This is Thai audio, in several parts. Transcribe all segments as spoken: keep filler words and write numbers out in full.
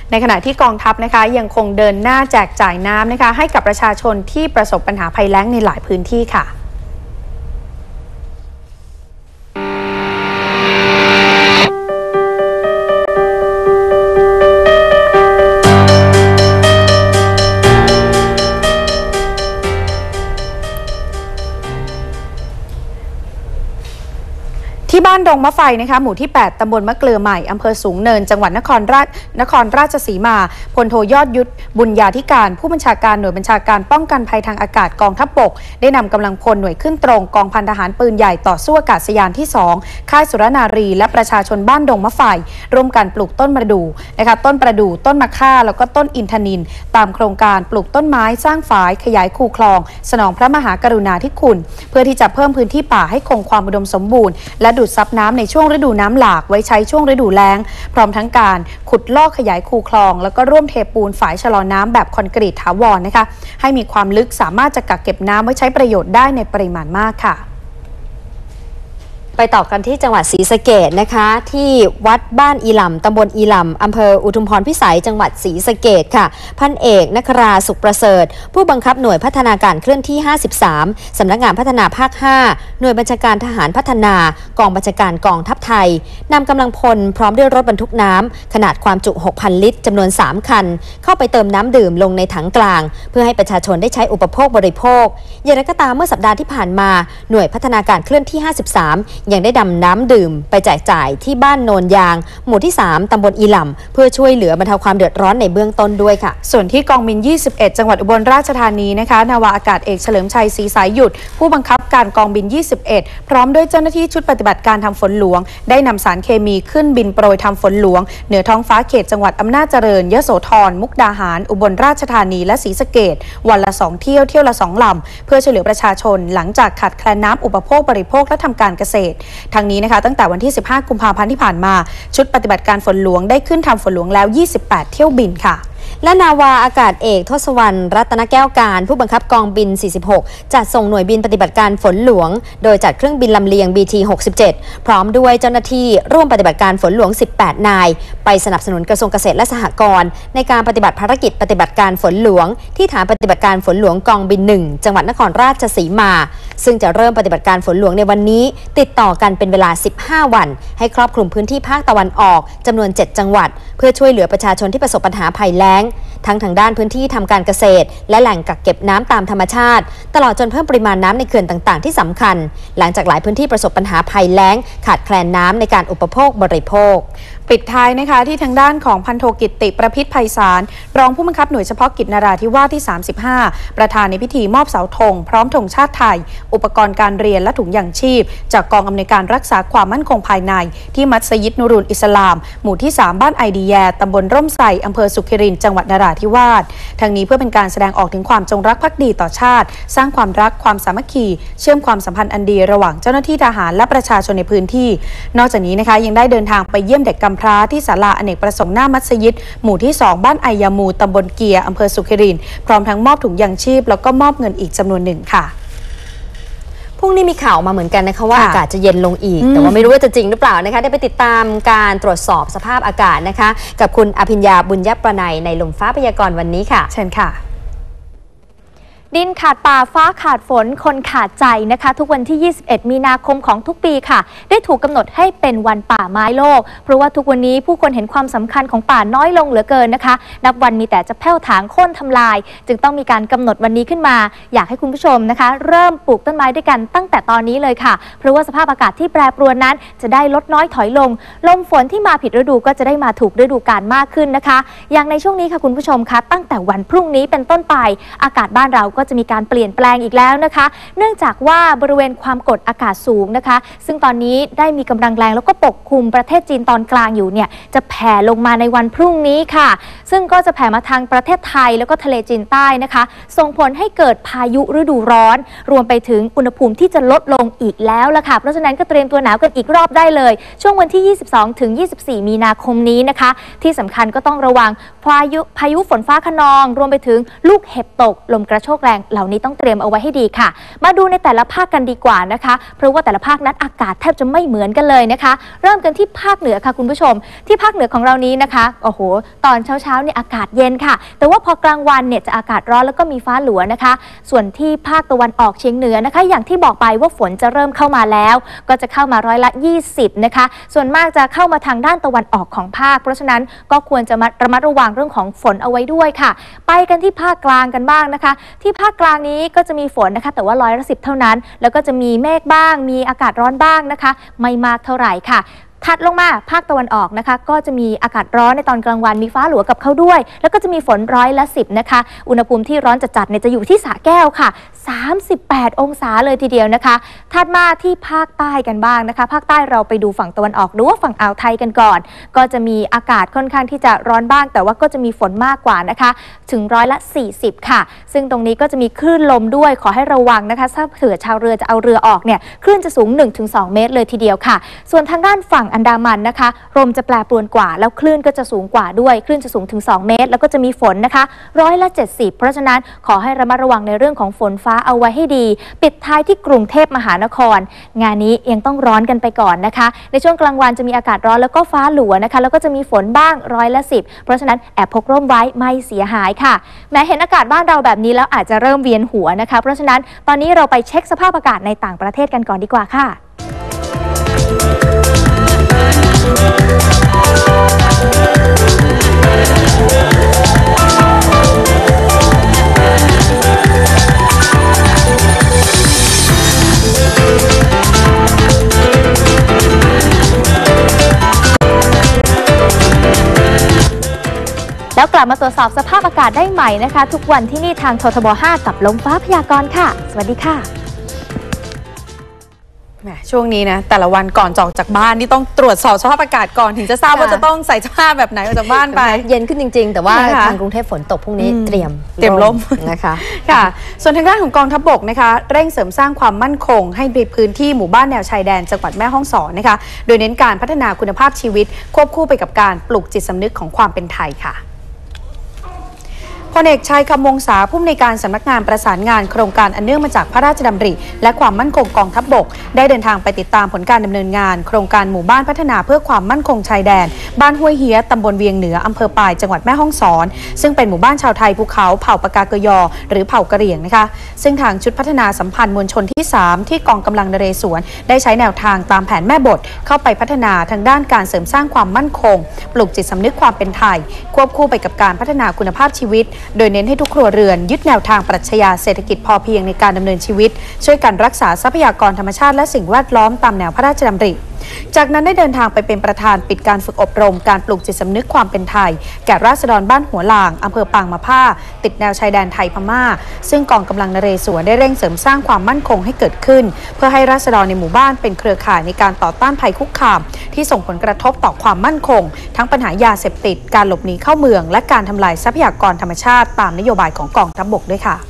ในขณะที่กองทัพนะคะยังคงเดินหน้าแจกจ่ายน้ำนะคะให้กับประชาชนที่ประสบปัญหาภัยแล้งในหลายพื้นที่ค่ะที่บ้านดงมะไฟนะคะหมู่ที่แปดตำบลมะเกลือใหม่อำเภอสูงเนินจังหวัดนครราชนครราชสีมาพลโทยอดยุทธบุญญาธิการผู้บัญชาการหน่วยบัญชาการป้องกันภัยทางอากาศกองทัพบกได้นำกำลังพลหน่วยขึ้นตรงกองพันทหารปืนใหญ่ต่อสู้อากาศยานที่สองค่ายสุรนารีและประชาชนบ้านดงมะไฟร่วมกันปลูกต้นประดู่นะคะต้นประดู่ต้นมะค่าแล้วก็ต้นอินทนิลตามโครงการปลูกต้นไม้สร้างฝายขยายคูคลองสนองพระมหากรุณาธิคุณเพื่อที่จะเพิ่มพื้นที่ป่าให้คงความอุดมสมบูรณ์และดูดซับน้ำในช่วงฤดูน้ำหลากไว้ใช้ช่วงฤดูแล้งพร้อมทั้งการขุดลอกขยายคูคลองแล้วก็ร่วมเทปูนฝายชะลอน้ำแบบคอนกรีตถาวรนะคะให้มีความลึกสามารถจะกักเก็บน้ำไว้ใช้ประโยชน์ได้ในปริมาณมากค่ะไปต่อกันที่จังหวัดศรีสะเกษนะคะที่วัดบ้านอีหลำตำบลอีหลำอำเภออุทุมพรพิสัยจังหวัดศรีสะเกษค่ะพันเอกนคราสุขประเสริฐผู้บังคับหน่วยพัฒนาการเคลื่อนที่ห้าสิบสามสำนักงานพัฒนาภาคห้าหน่วยบัญชาการทหารพัฒนากองบัญชาการกองทัพไทยนำกำลังพลพร้อมด้วยรถบรรทุกน้ำขนาดความจุ หกพัน ลิตรจำนวนสามคันเข้าไปเติมน้ำดื่มลงในถังกลางเพื่อให้ประชาชนได้ใช้อุปโภคบริโภคอย่างไรก็ตามเมื่อสัปดาห์ที่ผ่านมาหน่วยพัฒนาการเคลื่อนที่ห้าสิบสามยังได้ดำน้ำดื่มไปแจกจ่ายที่บ้านโนนยางหมู่ที่สามตำบลอีหลำเพื่อช่วยเหลือบรรเทาความเดือดร้อนในเบื้องต้นด้วยค่ะส่วนที่กองบินยี่สิบเอ็ดจังหวัดอุบลราชธานีนะคะนาวาอากาศเอกเฉลิมชัยศรีสายหยุดผู้บังคับการกองบินยี่สิบเอ็ดพร้อมด้วยเจ้าหน้าที่ชุดปฏิบัติการทำฝนหลวงได้นำสารเคมีขึ้นบินโปรยทำฝนหลวงเหนือท้องฟ้าเขตจังหวัดอำนาจเจริญยโสธรมุกดาหารอุบลราชธานีและศรีสะเกษวันละสองเที่ยวเที่ยวละสองลำเพื่อช่วยเหลือประชาชนหลังจากขาดแคลนน้ำอุปโภคบริโภคและทำการเกษตรทางนี้นะคะตั้งแต่วันที่สิบห้ากุมภาพันธ์ที่ผ่านมาชุดปฏิบัติการฝนหลวงได้ขึ้นทำฝนหลวงแล้วยี่สิบแปดเที่ยวบินค่ะและนาวาอากาศเอกทศวรรณรัตนแก้วการผู้บังคับกองบินสี่สิบหกจัดส่งหน่วยบินปฏิบัติการฝนหลวงโดยจัดเครื่องบินลำเลียง บี ที หกสิบเจ็ดพร้อมด้วยเจ้าหน้าที่ร่วมปฏิบัติการฝนหลวงสิบแปดนายไปสนับสนุนกระทรวงเกษตรและสหกรณ์ในการปฏิบัติภารกิจปฏิบัติการฝนหลวงที่ฐานปฏิบัติการฝนหลวงกองบินหนึ่งจังหวัดนครราชสีมาซึ่งจะเริ่มปฏิบัติการฝนหลวงในวันนี้ติดต่อกันเป็นเวลาสิบห้าวันให้ครอบคลุมพื้นที่ภาคตะวันออกจำนวนเจ็ดจังหวัดเพื่อช่วยเหลือประชาชนที่ประสบปัญหาภัยแล้งทั้งทางด้านพื้นที่ทำการเกษตรและแหล่งกักเก็บน้ำตามธรรมชาติตลอดจนเพิ่มปริมาณน้ำในเขื่อนต่างๆที่สำคัญหลังจากหลายพื้นที่ประสบปัญหาภัยแล้งขาดแคลนน้ำในการอุปโภคบริโภคปิดท้ายนะคะที่ทางด้านของพันโทกิตติประพิษไพศาลรองผู้บังคับหน่วยเฉพาะกิจนราธิวาสที่สามสิบห้าประธานในพิธีมอบเสาธงพร้อมธงชาติไทยอุปกรณ์การเรียนและถุงยางชีพจากกองอำนวยการรักษาความมั่นคงภายในที่มัสยิดนูรุลอิสลามหมู่ที่สามบ้านไอดีแยตำบลร่มไทรอำเภอสุขิรินทร์จังหวัดนราธิวาสทั้งนี้เพื่อเป็นการแสดงออกถึงความจงรักภักดีต่อชาติสร้างความรักความสามัคคีเชื่อมความสัมพันธ์อันดีระหว่างเจ้าหน้าที่ทหารและประชาชนในพื้นที่นอกจากนี้นะคะยังได้เดินทางไปเยี่ยมเด็กกำพร้าที่ศาลาอเนกประสงค์หน้ามัสยิดหมู่ที่สองบ้านไอยามูตำบลเกียร์อำเภอสุขิรินทร์พร้อมทั้งมอบถุงยางชีพแล้วก็มอบเงินอีกจำนวนหนึ่งค่ะพรุ่งนี้มีข่าวมาเหมือนกันนะคะว่าอากาศจะเย็นลงอีกแต่ว่าไม่รู้ว่าจะจริงหรือเปล่านะคะได้ไปติดตามการตรวจสอบสภาพอากาศนะคะกับคุณอภิญญาบุญยประนัยในลมฟ้าพยากรณ์วันนี้ค่ะเชิญค่ะดินขาดป่าฟ้าขาดฝนคนขาดใจนะคะทุกวันที่ยี่สิบเอ็ดมีนาคมของทุกปีค่ะได้ถูกกำหนดให้เป็นวันป่าไม้โลกเพราะว่าทุกวันนี้ผู้คนเห็นความสำคัญของป่าน้อยลงเหลือเกินนะคะนับวันมีแต่จะแผ่วถางโค่นทำลายจึงต้องมีการกำหนดวันนี้ขึ้นมาอยากให้คุณผู้ชมนะคะเริ่มปลูกต้นไม้ด้วยกันตั้งแต่ตอนนี้เลยค่ะเพราะว่าสภาพอากาศที่แปรปรวนนั้นจะได้ลดน้อยถอยลงลมฝนที่มาผิดฤดูก็จะได้มาถูกฤดูกาลมากขึ้นนะคะอย่างในช่วงนี้ค่ะคุณผู้ชมคะตั้งแต่วันพรุ่งนี้เป็นต้นไปอากาศบ้านเราก็จะมีการเปลี่ยนแปลงอีกแล้วนะคะเนื่องจากว่าบริเวณความกดอากาศสูงนะคะซึ่งตอนนี้ได้มีกำลังแรงแล้วก็ปกคลุมประเทศจีนตอนกลางอยู่เนี่ยจะแผ่ลงมาในวันพรุ่งนี้ค่ะซึ่งก็จะแผ่มาทางประเทศไทยแล้วก็ทะเลจีนใต้นะคะส่งผลให้เกิดพายุฤดูร้อนรวมไปถึงอุณหภูมิที่จะลดลงอีกแล้วล่ะค่ะเพราะฉะนั้นก็เตรียมตัวหนาวกันอีกรอบได้เลยช่วงวันที่ยี่สิบสองถึงยี่สิบสี่มีนาคมนี้นะคะที่สำคัญก็ต้องระวังพายุพายุฝนฟ้าคะนองรวมไปถึงลูกเห็บตกลมกระโชกแรงงเหล่านี้ต้องเตรียมเอาไว้ให้ดีค่ะมาดูในแต่ละภาคกันดีกว่านะคะเพราะว่าแต่ละภาคนั้นอากาศแทบจะไม่เหมือนกันเลยนะคะเริ่มกันที่ภาคเหนือค่ะคุณผู้ชมที่ภาคเหนือของเรานี้นะคะโอ้โหตอนเช้าๆเนี่ยอากาศเย็นค่ะแต่ว่าพอกลางวันเนี่ยจะอากาศร้อนแล้วก็มีฟ้าหลัวนะคะส่วนที่ภาคตะวันออกเฉียงเหนือนะคะอย่างที่บอกไปว่าฝนจะเริ่มเข้ามาแล้วก็จะเข้ามาร้อยละยี่สิบนะคะส่วนมากจะเข้ามาทางด้านตะวันออกของภาคเพราะฉะนั้นก็ควรจะระมัดระวังเรื่องของฝนเอาไว้ด้วยค่ะไปกันที่ภาคกลางกันบ้างนะคะที่ภาคกลางนี้ก็จะมีฝนนะคะแต่ว่าร้อยละสิบเท่านั้นแล้วก็จะมีเมฆบ้างมีอากาศร้อนบ้างนะคะไม่มากเท่าไหร่ค่ะถัดลงมาภาคตะวันออกนะคะก็จะมีอากาศร้อนในตอนกลางวันมีฟ้าหลัวกับเขาด้วยแล้วก็จะมีฝนร้อยละสิบนะคะอุณหภูมิที่ร้อนจัดๆเนี่ยจะอยู่ที่สระแก้วค่ะสามสิบแปดองศาเลยทีเดียวนะคะถัดมาที่ภาคใต้กันบ้างนะคะภาคใต้เราไปดูฝั่งตะวันออกหรือว่าฝั่งอ่าวไทยกันก่อนก็จะมีอากาศค่อนข้างที่จะร้อนบ้างแต่ว่าก็จะมีฝนมากกว่านะคะถึงร้อยละสี่สิบค่ะซึ่งตรงนี้ก็จะมีคลื่นลมด้วยขอให้ระวังนะคะถ้าเผื่อชาวเรือจะเอาเรือออกเนี่ยคลื่นจะสูง หนึ่งถึงสอง เมตรเลยทีเดียวค่ะส่วนทางด้านฝั่งอันดามันนะคะลมจะแปรปรวนกว่าแล้วคลื่นก็จะสูงกว่าด้วยคลื่นจะสูงถึงสองเมตรแล้วก็จะมีฝนนะคะร้อยละเจ็ดสิบเพราะฉะนั้นขอให้ระมัดระวังในเรื่องของฝนฟ้าเอาไว้ให้ดีปิดท้ายที่กรุงเทพมหานครงานนี้ยังต้องร้อนกันไปก่อนนะคะในช่วงกลางวันจะมีอากาศร้อนแล้วก็ฟ้าหลัวนะคะแล้วก็จะมีฝนบ้างร้อยละสิบเพราะฉะนั้นแอบพกร่มไว้ไม่เสียหายค่ะแม้เห็นอากาศบ้านเราแบบนี้แล้วอาจจะเริ่มเวียนหัวนะคะเพราะฉะนั้นตอนนี้เราไปเช็คสภาพอากาศในต่างประเทศกันก่อนดีกว่าค่ะแล้วกลับมาตรวจสอบสภาพอากาศได้ใหม่นะคะทุกวันที่นี่ทางททบห้ากับลมฟ้าพยากรณ์ค่ะสวัสดีค่ะช่วงนี้นะแต่ละวันก่อนออกจากบ้านนี่ต้องตรวจสอบสภาพอากาศก่อนถึงจะทราบว่าจะต้องใส่เสื้อผ้าแบบไหนออกจากบ้านไปเย็นขึ้นจริงๆแต่ว่าทางกรุงเทพฝนตกพรุ่งนี้เตรียมเตรียมร่มนะคะค่ะส่วนทางด้านของกองทัพบกนะคะเร่งเสริมสร้างความมั่นคงให้ในพื้นที่หมู่บ้านแนวชายแดนจังหวัดแม่ฮ่องสอนนะคะโดยเน้นการพัฒนาคุณภาพชีวิตควบคู่ไปกับการปลูกจิตสำนึกของความเป็นไทยค่ะพลเอกชัยคำวงศาผู้อำนวยการสำนักงานประสานงานโครงการอันเนื่องมาจากพระราชดำริและความมั่นคงกองทัพบกได้เดินทางไปติดตามผลการดำเนินงานโครงการหมู่บ้านพัฒนาเพื่อความมั่นคงชายแดนบ้านห้วยเฮียตำบลเวียงเหนืออำเภอปายจังหวัดแม่ฮ่องสอนซึ่งเป็นหมู่บ้านชาวไทยภูเขาเผ่าปากากยอหรือเผ่ากะเหรี่ยงนะคะซึ่งทางชุดพัฒนาสัมพันธ์มวลชนที่สามที่กองกำลังนเรศวรได้ใช้แนวทางตามแผนแม่บทเข้าไปพัฒนาทางด้านการเสริมสร้างความมั่นคงปลูกจิตสำนึกความเป็นไทยควบคู่ไปกับการพัฒนาคุณภาพชีวิตโดยเน้นให้ทุกครัวเรือนยึดแนวทางปรัชญาเศรษฐกิจพอเพียงในการดำเนินชีวิตช่วยกันรักษาทรัพยากรธรรมชาติและสิ่งแวดล้อมตามแนวพระราชดำริจากนั้นได้เดินทางไปเป็นประธานปิดการฝึกอบรมการปลูกจิตสำนึกความเป็นไทยแก่ราษฎรบ้านหัวลางอำเภอปางมะผ้าติดแนวชายแดนไทยพม่าซึ่งกองกำลังนเรศวรได้เร่งเสริมสร้างความมั่นคงให้เกิดขึ้นเพื่อให้ราษฎรในหมู่บ้านเป็นเครือข่ายในการต่อต้านภัยคุกคามที่ส่งผลกระทบต่อความมั่นคงทั้งปัญหายาเสพติดการหลบหนีเข้าเมืองและการทำลายทรัพยากรธรรมชาติตามนโยบายของกองทัพบกด้วยค่ะ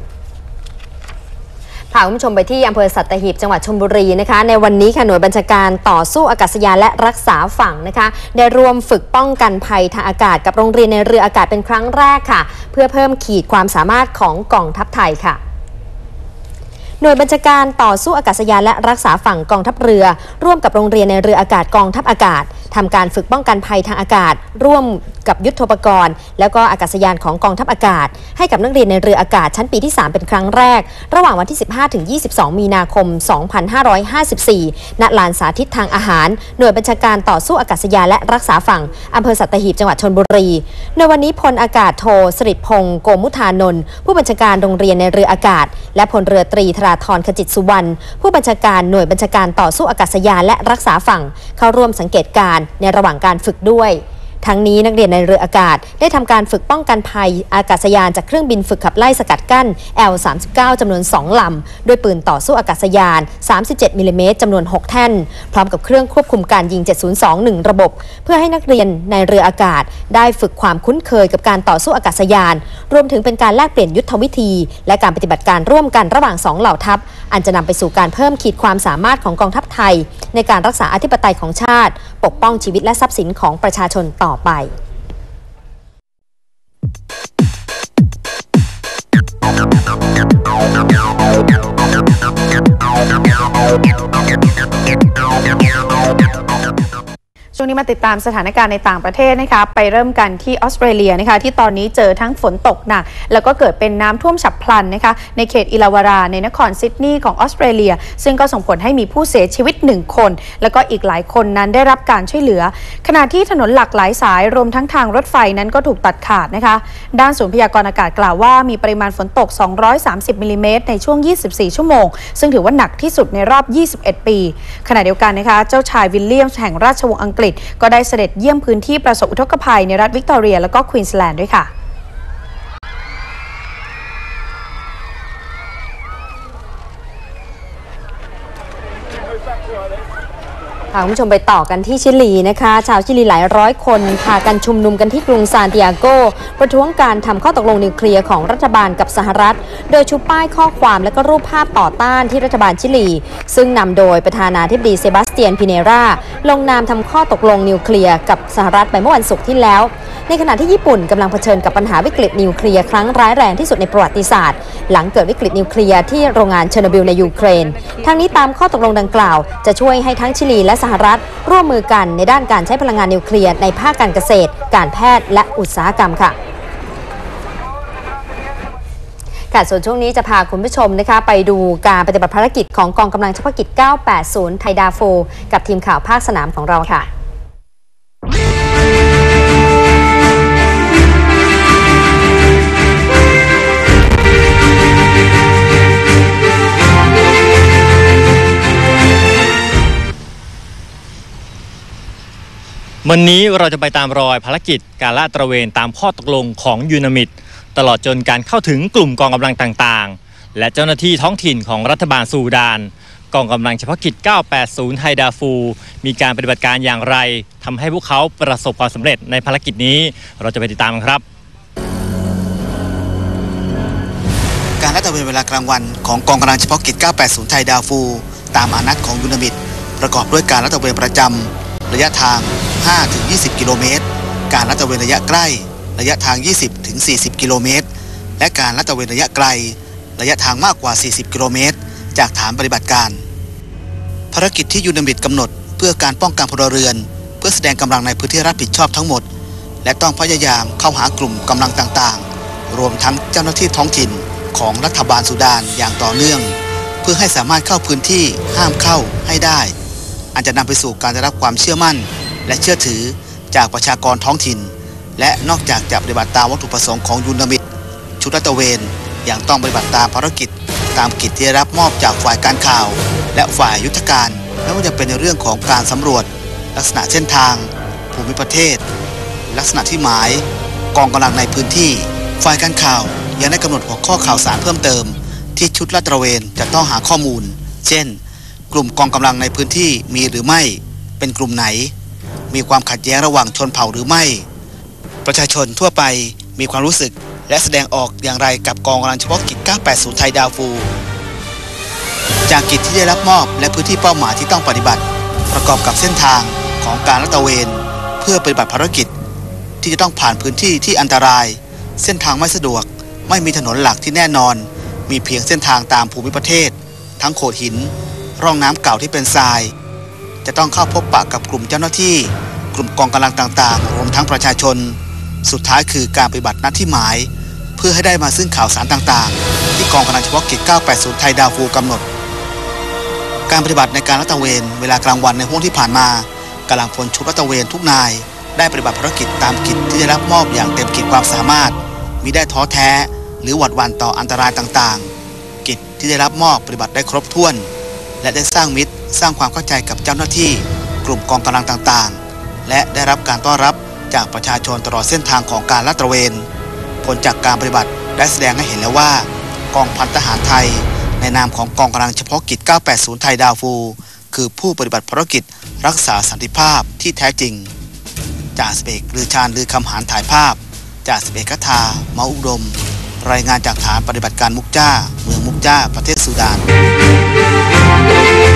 พาคุณผู้ชมไปที่อำเภอสัตหีบจังหวัดชลบุรีนะคะในวันนี้ค่ะหน่วยบัญชาการต่อสู้อากาศยานและรักษาฝั่งนะคะได้ร่วมฝึกป้องกันภัยทางอากาศกับโรงเรียนในเรืออากาศเป็นครั้งแรกค่ะเพื่อเพิ่มขีดความสามารถของกองทัพไทยค่ะหน่วยบัญชาการต่อสู้อากาศยานและรักษาฝั่งกองทัพเรือร่วมกับโรงเรียนในเรืออากาศกองทัพอากาศทำการฝึกป้องกันภัยทางอากาศร่วมกับยุทโธปกรณ์แล้วก็อากาศยานของกองทัพอากาศให้กับนักเรียนในเรืออากาศชั้นปีที่สามเป็นครั้งแรกระหว่างวันที่สิบห้าถึงยี่สิบสองมีนาคมสองพันห้าร้อยห้าสิบสี่ณลานสาธิตทางอาหารหน่วยบัญชาการต่อสู้อากาศยานและรักษาฝั่งอำเภอสัตหีบจังหวัดชลบุรีในวันนี้พลอากาศโทสฤษดิ์พงศ์โกมุทานนท์ผู้บัญชาการโรงเรียนในเรืออากาศและพลเรือตรีธราธรขจิตสุวรรณผู้บัญชาการหน่วยบัญชาการต่อสู้อากาศยานและรักษาฝั่งเข้าร่วมสังเกตการณ์ในระหว่างการฝึกด้วยทั้งนี้นักเรียนในเรืออากาศได้ทำการฝึกป้องกันภัยอากาศยานจากเครื่องบินฝึกขับไล่สกัดกั้น แอล สามสิบเก้า จำนวนสองลำด้วยปืนต่อสู้อากาศยานสามสิบเจ็ดมิลลิเมตรจำนวนหกแท่นพร้อมกับเครื่องควบคุมการยิงเจ็ดศูนย์สอง หนึ่งระบบเพื่อให้นักเรียนในเรืออากาศได้ฝึกความคุ้นเคยกับการต่อสู้อากาศยานรวมถึงเป็นการแลกเปลี่ยนยุทธวิธีและการปฏิบัติการร่วมกันระหว่างสองเหล่าทัพอันจะนำไปสู่การเพิ่มขีดความสามารถของกองทัพไทยในการรักษาอธิปไตยของชาติปกป้องชีวิตและทรัพย์สินของประชาชนต่อไปช่วงนี้มาติดตามสถานการณ์ในต่างประเทศนะคะไปเริ่มกันที่ออสเตรเลียนะคะที่ตอนนี้เจอทั้งฝนตกหนักแล้วก็เกิดเป็นน้ำท่วมฉับพลันนะคะในเขตอิลาวาราในนครซิดนีย์ของออสเตรเลียซึ่งก็ส่งผลให้มีผู้เสียชีวิตหนึ่งคนแล้วก็อีกหลายคนนั้นได้รับการช่วยเหลือขณะที่ถนนหลักหลายสายรวมทั้งทางรถไฟนั้นก็ถูกตัดขาดนะคะด้านศูนย์พยากรณ์อากาศกล่าวว่ามีปริมาณฝนตกสองร้อยสามสิบมิลลิเมตรในช่วงยี่สิบสี่ชั่วโมงซึ่งถือว่าหนักที่สุดในรอบยี่สิบเอ็ดปีขณะเดียวกันนะคะเจ้าชายวิลเลียมส์แห่งราชวงศ์อังกฤษก็ได้เสด็จเยี่ยมพื้นที่ประสบอุทกภัยในรัฐวิกตอเรียและก็ควีนสแลนด์ด้วยค่ะพาคุณผู้ชมไปต่อกันที่ชิลีนะคะชาวชิลีหลายร้อยคนพากันชุมนุมกันที่กรุงซานติอาโกประท้วงการทำข้อตกลงนิวเคลียร์ของรัฐบาลกับสหรัฐโดยชูป้ายข้อความและก็รูปภาพต่อต้านที่รัฐบาลชิลีซึ่งนำโดยประธานาธิบดีเซบาสเตียนพิเนราลงนามทำข้อตกลงนิวเคลียร์กับสหรัฐไปเมื่อวันศุกร์ที่แล้วในขณะที่ญี่ปุ่นกำลังเผชิญกับปัญหาวิกฤตนิวเคลียร์ครั้งร้ายแรงที่สุดในประวัติศาสตร์หลังเกิดวิกฤตนิวเคลียร์ที่โรงงานเชอร์โนบิลในยูเครนทั้งนี้ตามข้อตกลงดังกล่าวจะช่วยให้ทั้งชิลีและสหรัฐร่วมมือกันในด้านการใช้พลังงานนิวเคลียร์ในภาคการเกษตรการแพทย์และอุตสาหกรรมค่ะค่ะส่วนช่วงนี้จะพาคุณผู้ชมนะคะไปดูการปฏิบัติภารกิจของกองกำลังเฉพาะกิจเก้าแปดศูนย์ไทยดาฟูกับทีมข่าวภาคสนามของเราค่ะวันนี้เราจะไปตามรอยภารกิจการลาดตระเวนตามข้อตกลงของยูนามิดตลอดจนการเข้าถึงกลุ่มกองกำลังต่างๆและเจ้าหน้าที่ท้องถิ่นของรัฐบาลซูดานกองกำลังเฉพาะกิจเก้าแปดศูนย์ไฮดาฟูมีการปฏิบัติการอย่างไรทำให้พวกเขาประสบความสำเร็จในภารกิจนี้เราจะไปติดตามกันครับการลาดตระเวนเวลากลางวันของกองกำลังเฉพาะกิจเก้าแปดศูนย์ไทยดาฟูตามอานัตของยูนามิดประกอบด้วยการลาดตระเวนประจำระยะทาง ห้าถึงยี่สิบ กิโลเมตรการลาดตระเวนระยะใกล้ระยะทาง ยี่สิบถึงสี่สิบ กิโลเมตรและการลาดตระเวนระยะไกลระยะทางมากกว่า สี่สิบ กิโลเมตรจากฐานปฏิบัติการภารกิจที่ยูนามิดกำหนดเพื่อการป้องกันพลเรือนเพื่อแสดงกำลังในพื้นที่รับผิดชอบทั้งหมดและต้องพยายามเข้าหากลุ่มกำลังต่างๆรวมทั้งเจ้าหน้าที่ท้องถิ่นของรัฐบาลซูดานอย่างต่อเนื่องเพื่อให้สามารถเข้าพื้นที่ห้ามเข้าให้ได้อันจะนำไปสู่การได้รับความเชื่อมั่นและเชื่อถือจากประชากรท้องถิ่นและนอกจากจะปฏิบัติตามวัตถุประสงค์ของยูนามิดชุดลาดตระเวนยังต้องปฏิบัติตามภารกิจตามกิจที่ได้รับมอบจากฝ่ายการข่าวและฝ่ายยุทธการไม่ว่าจะเป็นในเรื่องของการสำรวจลักษณะเส้นทางภูมิประเทศลักษณะที่หมายกองกำลังในพื้นที่ฝ่ายการข่าวยังได้กำหนดหัวข้อข่าวสารเพิ่มเติมที่ชุดลาดตระเวนจะต้องหาข้อมูลเช่นกลุ่มกองกำลังในพื้นที่มีหรือไม่เป็นกลุ่มไหนมีความขัดแย้งระหว่างชนเผ่าหรือไม่ประชาชนทั่วไปมีความรู้สึกและแสดงออกอย่างไรกับกองกำลังเฉพาะกิจเก้าแปดศูนย์ไทยดาฟูจากกิจที่ได้รับมอบและพื้นที่เป้าหมายที่ต้องปฏิบัติประกอบกับเส้นทางของการลาดตระเวนเพื่อปฏิบัติภารกิจที่จะต้องผ่านพื้นที่ที่อันตรายเส้นทางไม่สะดวกไม่มีถนนหลักที่แน่นอนมีเพียงเส้นทางตามภูมิประเทศทั้งโขดหินร่องน้ำเก่าที่เป็นทรายจะต้องเข้าพบปะกับกลุ่มเจ้าหน้าที่กลุ่มกองกำลังต่างๆรวมทั้งประชาชนสุดท้ายคือการปฏิบัติหน้าที่หมายเพื่อให้ได้มาซึ่งข่าวสารต่างๆที่กองกำลังเฉพาะกิจเก้าแปดศูนย์ไทยดาฟูกำหนดการปฏิบัติในการลาดตระเวนเวลากลางวันในห้วงที่ผ่านมากำลังพลชุดลาดตระเวนทุกนายได้ปฏิบัติภารกิจตามกิจที่ได้รับมอบอย่างเต็มขีดความสามารถมิได้ท้อแท้หรือหวาดหวั่นต่ออันตรายต่างๆกิจที่ได้รับมอบปฏิบัติได้ครบถ้วนและได้สร้างมิตรสร้างความเข้าใจกับเจ้าหน้าที่กลุ่มกองกำลังต่างๆและได้รับการต้อนรับจากประชาชนตลอดเส้นทางของการลาดตระเวนผลจากการปฏิบัติได้แสดงให้เห็นแล้วว่ากองพันทหารไทยในนามของกองกำลังเฉพาะกิจเก้าแปดศูนย์ไทยดาฟูคือผู้ปฏิบัติภารกิจรักษาสันติภาพที่แท้จริงจ่าสิบเอกลือชาญลือคำหารถ่ายภาพจ่าสิบเอกคทาเมาอุดมรายงานจากฐานปฏิบัติการมุกจ้าเมืองมุกจ้าประเทศซูดาน